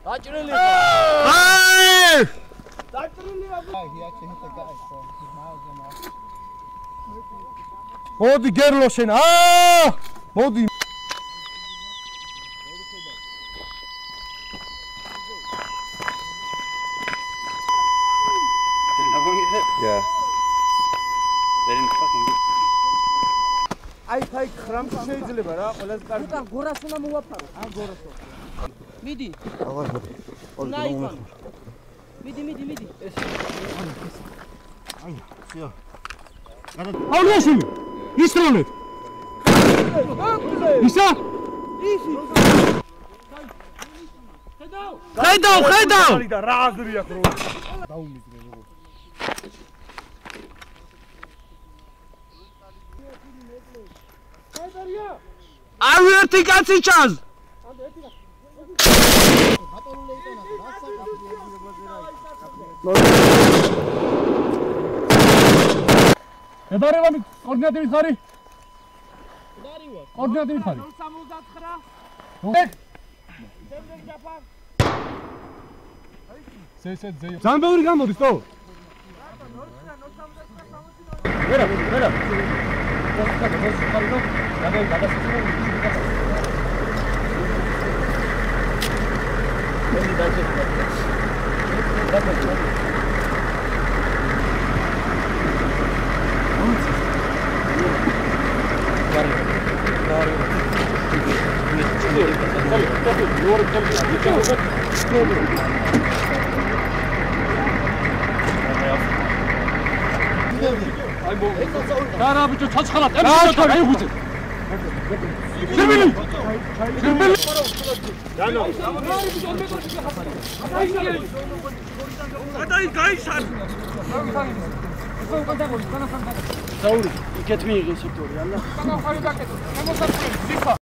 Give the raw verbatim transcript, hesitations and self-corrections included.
დაჭრილი. აი! დაჭრილი რა. მოდი გერლო შენ. აა! მოდი. Yeah. They didn't fucking get. აი თაი ხრამს შეიძლება რა ყველაზე კარგი. უკან გორას უნდა მოვაფარო. ამ გორასო. მიდი. აღარ მოდი. ნაიფან. მიდი, მიდი, მიდი. ეს. აი, შეა. აულიაში. ისროლეთ. ისა? ისი. ხედავ. ხედავ, ხედავ. და რა აზრი აქვს რო. დაუმიზრე როგორ. არ ერთი კაცი ჩანს. ედარება მი კოორდინატივით ხარი? დარივარ. კოორდინატივით ხარი? ნულ სამოცდაათი. ნუ. შემდეგ ჯაფარ. სესე ძე. ზამბეური გამოდის თო? ვერა, ვერა. Cosa cosa fare no? La verità adesso sono Quindi dai che Dara bicho çaçxalat. Emşi ay gücü. Şirmili. Şirmili. Yano. Aday gayşar. Sauri, iketmeyi geçiyor ya Allah. Sana hayır bakın. Hem o da